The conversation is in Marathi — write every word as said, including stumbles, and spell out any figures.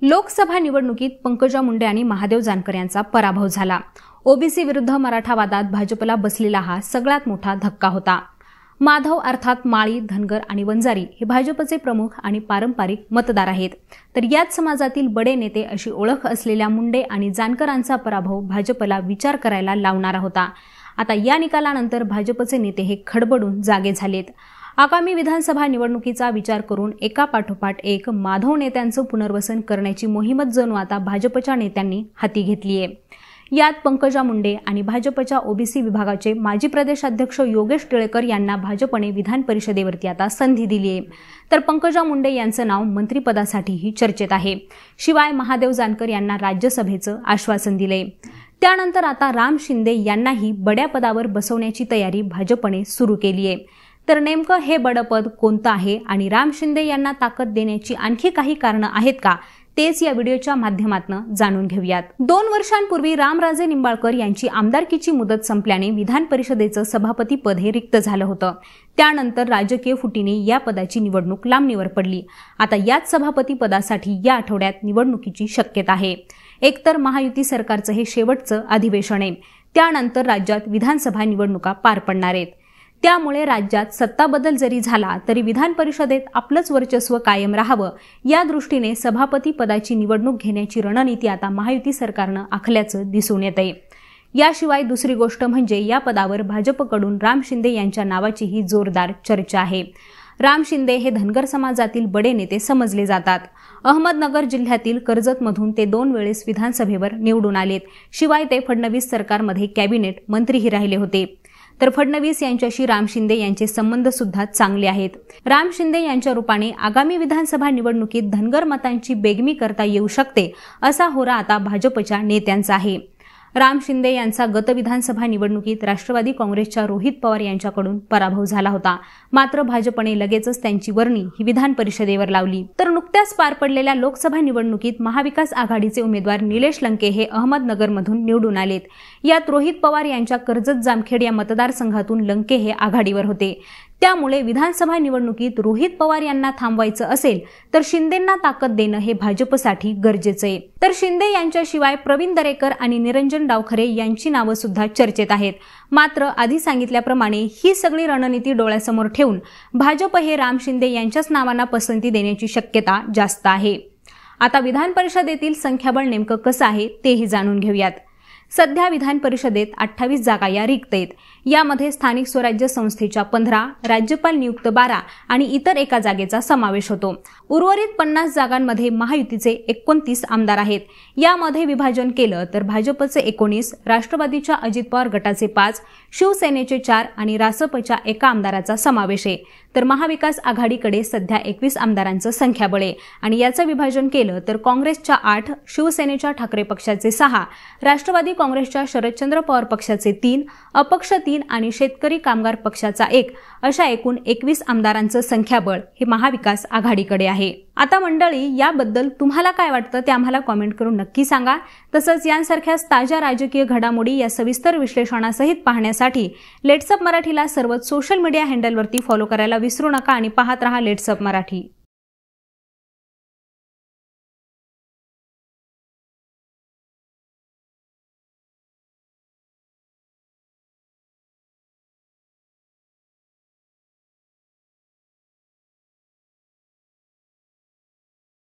लोकसभा निवडणुकीत पंकजा मुंडे आणि महादेव जानकर यांचा पराभव झाला। ओबीसी विरुद्ध मराठा वादात भाजपला बसलेला हा सगळ्यात मोठा धक्का होता। माधव अर्थात माळी, धनगर आणि वंजारी हे भाजपचे प्रमुख आणि पारंपरिक मतदार आहेत। तर याच समाजातील बडे नेते अशी ओळख असलेल्या मुंडे आणि जानकरांचा पराभव भाजपला विचार करायला लावणारा होता। आता या निकालानंतर भाजपचे नेते हे खडबडून जागे झालेत। आगामी विधानसभा निवडणुकीचा विचार करून एका पाठोपाठ एक माधव नेत्यांचं पुनर्वसन करण्याची मोहीमच जणू आता भाजपच्या नेत्यांनी हाती घेतली आहे। यात पंकजा मुंडे आणि भाजपच्या ओबीसी विभागाचे माजी प्रदेशाध्यक्ष योगेश टिळेकर यांना भाजपने विधान परिषदेवरती आता संधी दिली आहे। तर पंकजा मुंडे यांचं नाव मंत्रिपदासाठीही चर्चेत आहे। शिवाय महादेव जानकर यांना राज्यसभेचं आश्वासन दिले। त्यानंतर आता राम शिंदे यांनाही बड्या पदावर बसवण्याची तयारी भाजपने सुरू केली आहे। तर नेमकं हे बडं पद कोणतं आहे आणि राम शिंदे यांना ताकद देण्याची आणखी काही कारणं आहेत का, तेच या व्हिडिओच्या माध्यमातून जाणून घेऊयात। दोन वर्षांपूर्वी रामराजे निंबाळकर यांची आमदारकीची मुदत संपल्याने विधान परिषदेचं सभापती पद हे रिक्त झालं होतं। त्यानंतर राजकीय फुटीने या पदाची निवडणूक लांबणीवर पडली। आता याच सभापती पदासाठी या आठवड्यात निवडणुकीची शक्यता आहे। एकतर महायुती सरकारचं हे शेवटचं अधिवेशन आहे, त्यानंतर राज्यात विधानसभा निवडणुका पार पडणार आहेत। त्यामुळे राज्यात सत्ता बदल जरी झाला तरी विधान परिषदेत आपलंच वर्चस्व कायम राहावं या दृष्टीने सभापती पदाची निवडणूक घेण्याची रणनीती आता महायुती सरकारनं आखल्याचं दिसून येतंय। याशिवाय दुसरी गोष्ट म्हणजे या पदावर भाजपकडून राम शिंदे यांच्या नावाचीही जोरदार चर्चा आहे। राम शिंदे हे धनगर समाजातील बडे नेते समजले जातात। अहमदनगर जिल्ह्यातील कर्जतमधून ते दोन वेळेस विधानसभेवर निवडून आलेत। शिवाय ते फडणवीस सरकारमध्ये कॅबिनेट मंत्रीही राहिले होते। तर फडणवीस यांच्याशी राम शिंदे यांचे संबंध सुद्धा चांगले आहेत। राम शिंदे यांच्या रूपाने आगामी विधानसभा निवडणुकीत धनगर मतांची बेगमी करता येऊ शकते असा होरा आता भाजपच्या नेत्यांचा आहे। राम शिंदे यांचा गत विधानसभा निवडणुकीत राष्ट्रवादी काँग्रेसच्या रोहित पवार यांच्याकडून पराभव झाला होता। मात्र भाजपने लगेचच त्यांची वर्णी ही विधान परिषदेवर लावली। तर नुकत्याच पार पडलेल्या लोकसभा निवडणुकीत महाविकास आघाडीचे उमेदवार निलेश लंके हे अहमदनगरमधून निवडून आलेत। यात रोहित पवार यांच्या कर्जत जामखेड या मतदारसंघातून लंके हे आघाडीवर होते। त्यामुळे विधानसभा निवडणुकीत रोहित पवार यांना थांबवायचं असेल तर शिंदेंना ताकद देणं हे भाजपसाठी गरजेचं आहे। तर शिंदे यांच्याशिवाय प्रवीण दरेकर आणि निरंजन डावखरे यांची नावं सुद्धा चर्चेत आहेत। मात्र आधी सांगितल्याप्रमाणे ही सगळी रणनीती डोळ्यासमोर ठेवून भाजप हे राम शिंदे यांच्याच नावांना पसंती देण्याची शक्यता जास्त आहे। आता विधान परिषदेतील संख्याबळ नेमकं कसं आहे तेही जाणून घेऊयात। सध्या विधान परिषदेत अठ्ठावीस जागा या रिक्त आहेत। यामध्ये स्थानिक स्वराज्य संस्थेच्या पंधरा, राज्यपाल नियुक्त बारा आणि इतर एका जागेचा समावेश होतो। उर्वरित पन्नास जागांमध्ये महायुतीचे एकोणतीस आमदार आहेत। यामध्ये विभाजन केलं तर भाजपचे एकोणीस, राष्ट्रवादीच्या अजित पवार गटाचे पाच, शिवसेनेचे चार आणि रासपच्या एका आमदाराचा समावेश आहे। तर महाविकास आघाडीकडे सध्या एकवीस आमदारांचं संख्याबळ आहे आणि याचं विभाजन केलं तर काँग्रेसच्या आठ, शिवसेनेच्या ठाकरे पक्षाचे सहा, राष्ट्रवादी काँग्रेसच्या शरदचंद्र पवार पक्षाचे तीन, अपक्ष तीन आणि शेतकरी कामगार पक्षाचा एक अशा एकूण एकवीस आमदारांचं संख्याबळ हे महाविकास आघाडीकडे आहे। आता मंडळी, याबद्दल तुम्हाला काय वाटतं ते आम्हाला कॉमेंट करून नक्की सांगा। तसंच यांसारख्याच ताज्या राजकीय घडामोडी या सविस्तर विश्लेषणासहित पाहण्यासाठी लेट्सअप मराठीला सर्वच सोशल मीडिया हँडलवरती फॉलो करायला विसरू नका आणि पाहत रहा लेट्सअप मराठी।